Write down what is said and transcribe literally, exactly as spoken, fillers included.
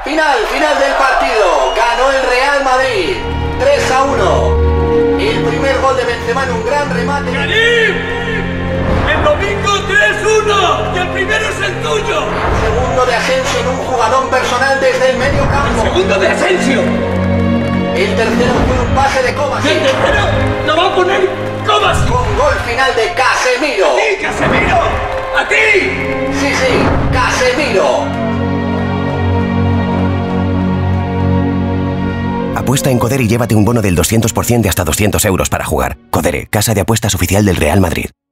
Final, final del partido. Ganó el Real Madrid. tres a uno. El primer gol de Benzema en un gran remate. ¡Karim! ¡El domingo tres uno! ¡Y el primero es el tuyo! El segundo de Asensio en un jugadón personal desde el medio campo. ¡El segundo de Asensio! El tercero fue un pase de Kovacic. ¡El tercero lo va a poner Kovacic! Con gol final de Casemiro. ¡A ti, Casemiro! ¡A ti! Sí, sí, Casemiro. Apuesta en Codere y llévate un bono del doscientos por ciento de hasta doscientos euros para jugar. Codere, casa de apuestas oficial del Real Madrid.